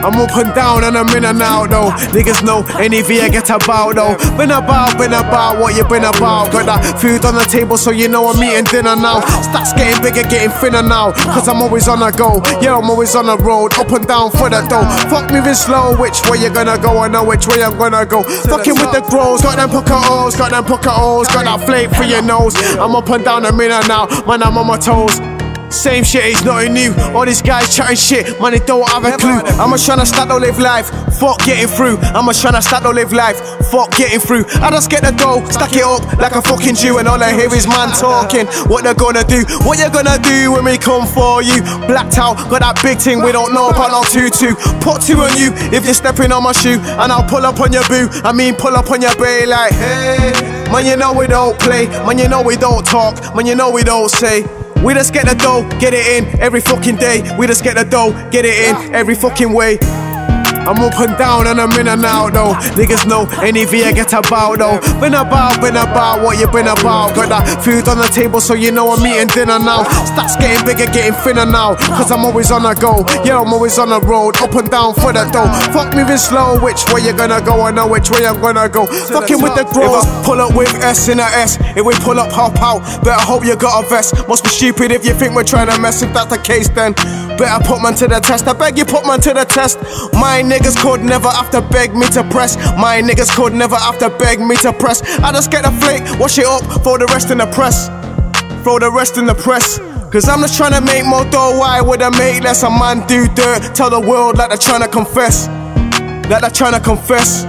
I'm up and down and I'm in and out though. Niggas know any V I get about though. Been about what you been about. Got that food on the table so you know I'm eating dinner now. Stats getting bigger, getting thinner now, cause I'm always on the go. Yeah, I'm always on the road, up and down for the dough. Fuck moving slow, which way you gonna go? I know which way I'm gonna go. Fucking with the grows, got them pocket holes, got that flake for your nose. I'm up and down the minute now, man, I'm on my toes. Same shit, it's nothing new. All these guys chatting shit, man, they don't have a clue. I'm just tryna start to live life, fuck getting through. I'm just tryna start to live life, fuck getting through. I just get the dough, stack it up like a fucking Jew, and all I hear is man talking. What they're gonna do, what you gonna do when we come for you? Blacked out, got that big thing we don't know about, no tutu. Put two on you if you're stepping on my shoe, and I'll pull up on your boo. I mean pull up on your bay like, hey. Man, you know we don't play, man, you know we don't talk, man, you know we don't say. We just get the dough, get it in every fucking day. We just get the dough, get it in every fucking way. I'm up and down and I'm in and out though. Niggas know any V I get about though. Been about what you been about. Got that food on the table so you know I'm eating dinner now. Stats getting bigger, getting thinner now, cause I'm always on the go. Yeah, I'm always on the road, up and down for the dough. Fuck moving slow, which way you gonna go? I know which way I'm gonna go. Fucking with the growers, pull up with S in a S. If we pull up, hop out, better hope you got a vest. Must be stupid if you think we're trying to mess. If that's the case then better put man to the test. I beg you put man to the test. My niggas could never have to beg me to press. My niggas could never have to beg me to press. I just get the flake, wash it up, throw the rest in the press. Throw the rest in the press. Cause I'm just trying to make more dough, why would I make less? A man do dirt, tell the world like they're trying to confess. Like they're trying to confess.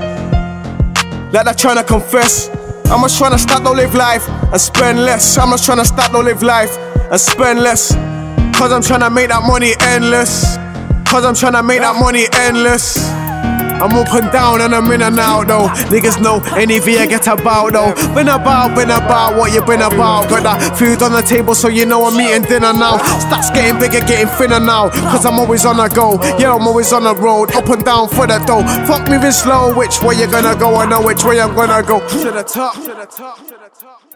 Like they're trying to confess. I'm just trying to start to live life and spend less. I'm just trying to start to live life and spend less. Cause I'm trying to make that money endless. Cause I'm trying to make that money endless. I'm up and down and I'm in and out though. Niggas know any V I get about though. Been about what you been about. Got that food on the table so you know I'm eating dinner now. Stats getting bigger, getting thinner now, cause I'm always on the go. Yeah, I'm always on the road, up and down for the dough. Fuck moving slow, which way you gonna go? I know which way I'm gonna go. To the top, to the top, to the top.